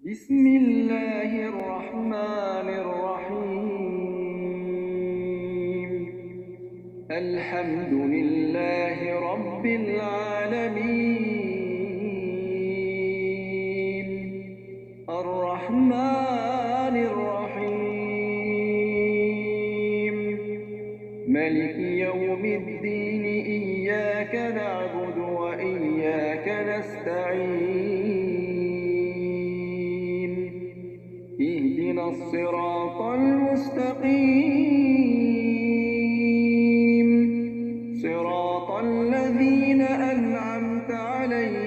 بسم الله الرحمن الرحيم. الحمد لله رب العالمين. الرحمن الرحيم. ملك يوم الدين. إياك نعبد وإياك نستعين. اهدنا الصراط المستقيم، صراط الذين أنعمت عليهم